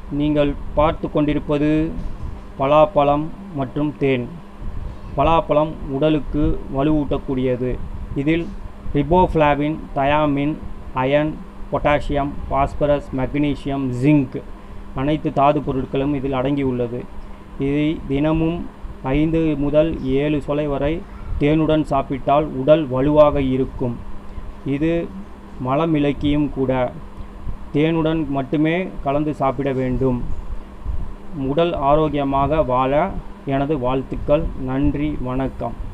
நீங்கள் பார்த்து கொண்டிருப்பது பலாப்பழம் மற்றும் தேன். பலாப்பழம் உடலுக்கு வலுவூட்டக்கூடியது. இதில் riboflavin, thiamine, iron, potassium, phosphorus, magnesium, zinc அனைத்து தாது பொருட்களும் இதில் அடங்கியுள்ளது. இதை தினமும் 5 முதல் 7 சொலை வரை தேனுடன் சாப்பிட்டால் உடல் வலுவாக இருக்கும். இது மலமிளக்கியும் கூட. தேனுடன் மட்டுமே கலந்து சாப்பிட வேண்டும். உடல் ஆரோக்கியமாக வாழ எனது வாழ்த்துக்கள். நன்றி, வணக்கம்.